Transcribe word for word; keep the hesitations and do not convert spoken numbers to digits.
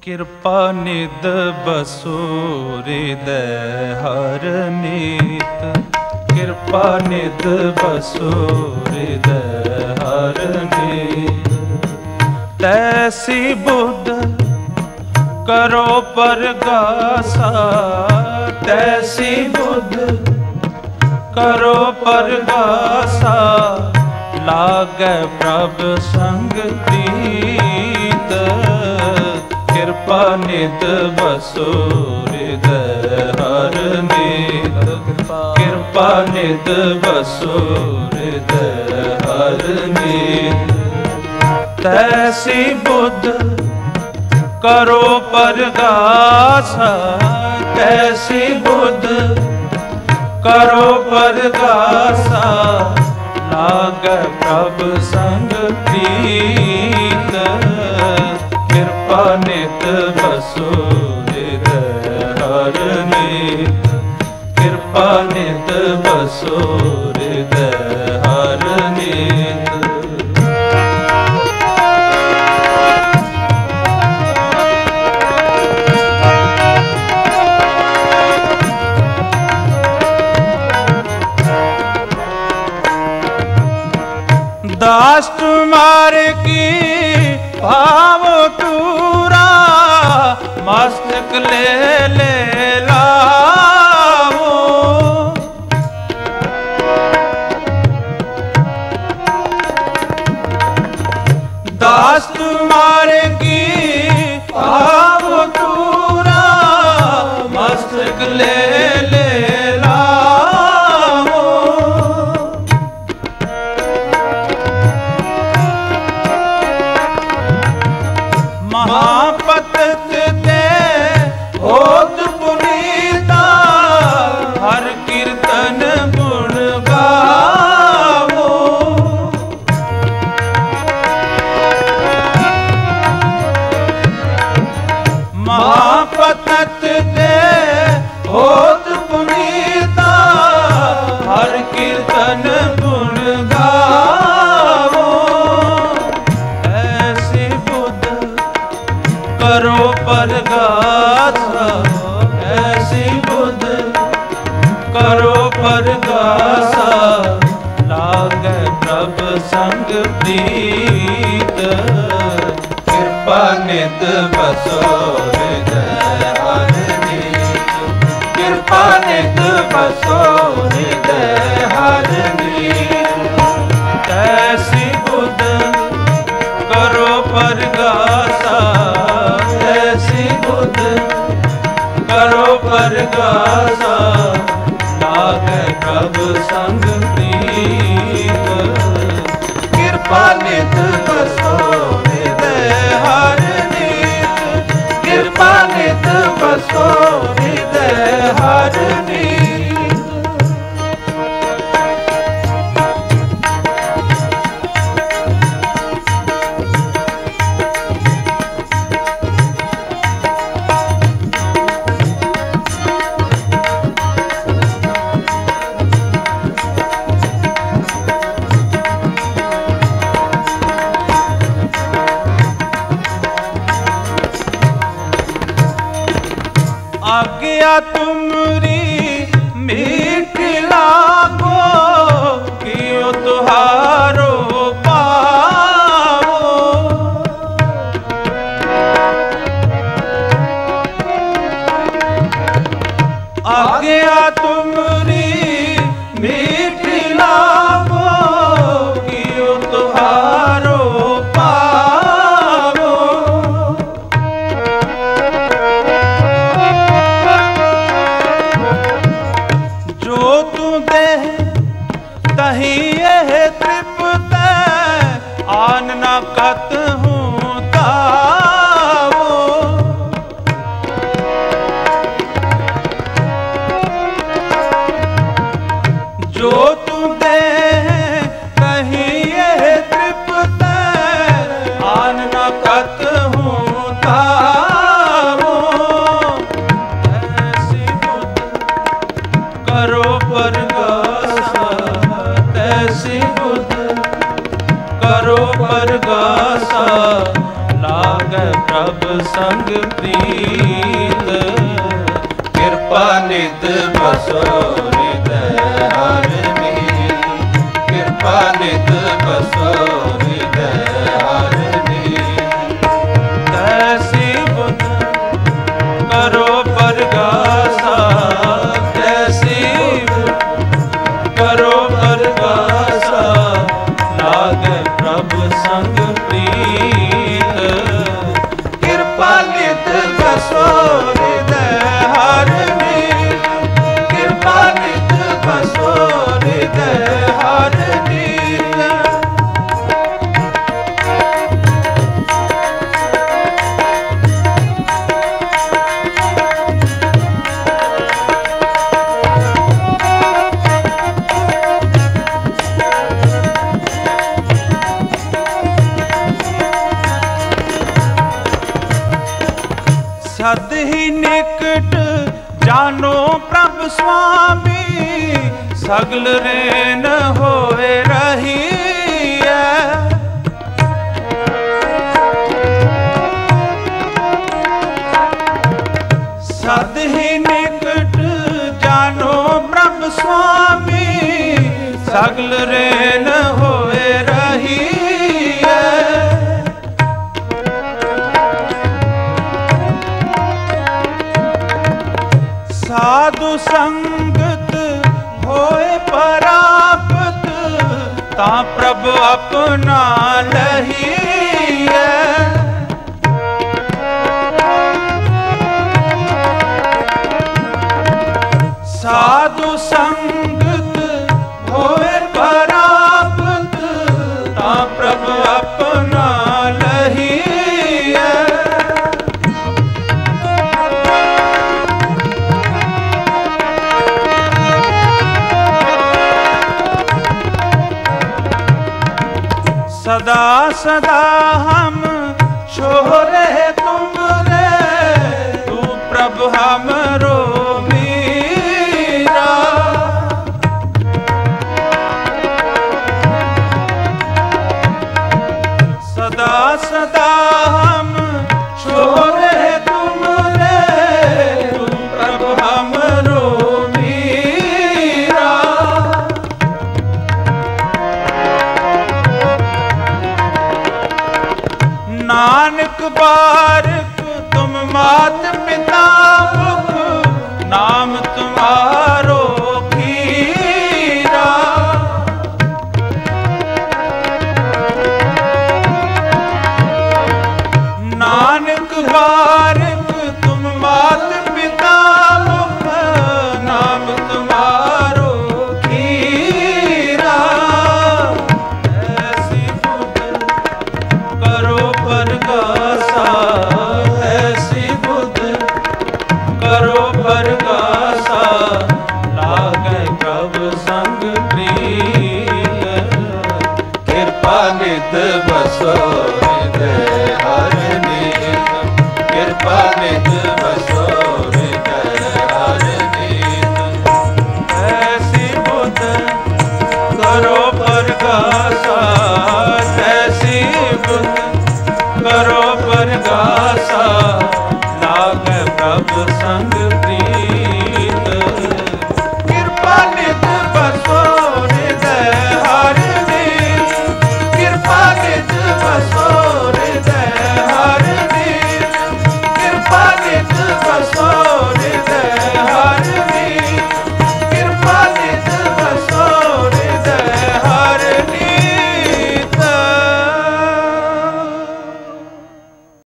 कृपा निध बसो हृदय हर नीत, कृपा निध बसो हृदय हर नीत। तैसी बुद्ध करो परगासा, तैसी बुद्ध करो परगासा, लागे प्रभु संग प्रीत। कृपा निध बसो हृदय हर नीत, कृपा निध बसो हृदय हर नीत। तैसी बुद्ध करो परगासा, तैसी बुद्ध करो परगासा, लागे प्रभु संग प्रीत। कृपा निध बसो हृदय हर नीत, कृपा निध बसो हृदय हर नीत। दास तुम्हारे की भाव तूरा, मस्तक ले ले लाओ। दास तुम्हारे की भाव तूरा, मस्तक ले ले महापतत दे होत पुनीता, हर कीर्तन गुण गावो। महापतत दे होत पुनीता, हर कीर्तन गुण गावो। ऐसी बुद्ध करो परगासा, ऐसी बुद्ध करो परगासा, लागे प्रभु संग प्रीत। कृपा निध बसो हृदय हर नीत, कृपा निध बसो हृदय हर नीत। ऐसी बुद्ध करो परगासा, ऐसी बुद्ध करो परगासा, लागे प्रभु संग प्रीत। कृपा निध बसो हृदय हर नीत, कृपा निध बसो हृदय हर नीत। आज्ञा तुमरी मीठी लागो, कियो तुहारो पावो। आज्ञा तुमरी मीठी लागो, कियो तुहारो पावो। संग प्रीत, कृपा नित बसो हृदय हर नीत, कृपा नित बसो हृदय हर नीत। कैसी बुध करो परगासा, कैसी करो परगासा, लागे प्रभु संग प्रीत, कृपा नित बसो हृदय हर नीत, कृपा नित बसो हृदय हर नीत। सद ही निकट जानो प्रभु स्वामी, सगल रेन होए रही है। सद ही निकट जानो प्रभु स्वामी, सगल रेन होए रही है। साधु संगत होए परापत, ता प्रभु अपना लही है। साधु संगत होए परापत, ता प्रभु अपना लही है। सदा सदा हम छोरे